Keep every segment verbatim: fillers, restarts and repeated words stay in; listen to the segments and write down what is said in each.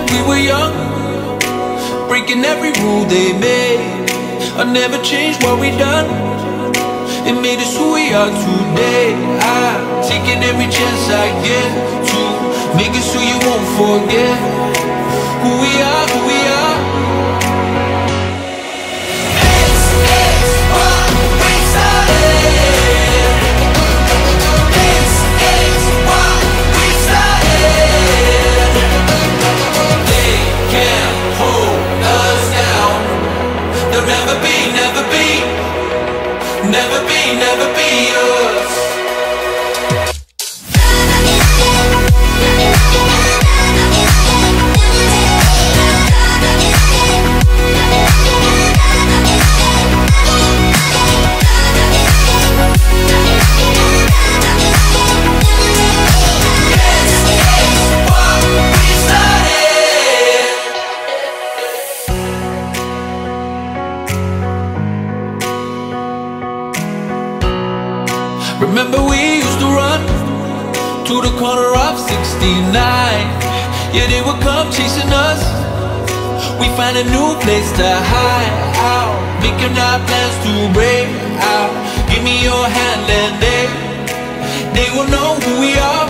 We were young, breaking every rule they made. I never changed what we done. It made us who we are today. I'm taking every chance I get to make us who you won't forget. Who we are, who we are. It's, it's what we started. It's, it's what we started. They can't hold us down. They'll never be, never be, never be, never be us. Remember we used to run to the corner of sixty-nine. Yeah, they would come chasing us. We find a new place to hide out, making our plans to break out. Give me your hand and they They will know who we are.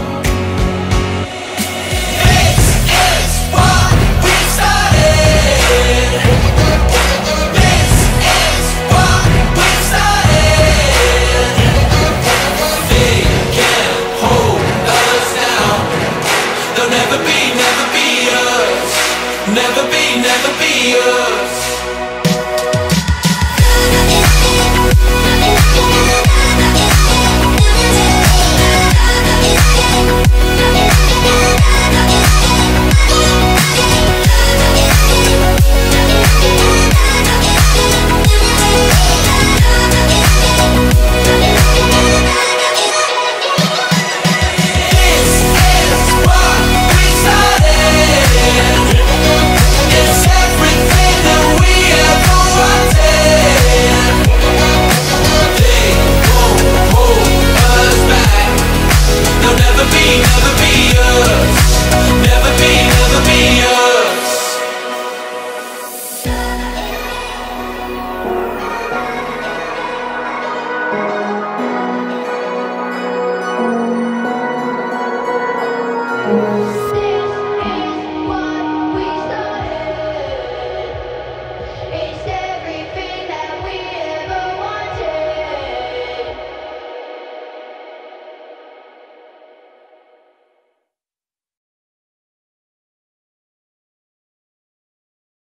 It's, it's what we started. This is what we started. They can't hold us down. They'll never be, never be us. Never be, never be us.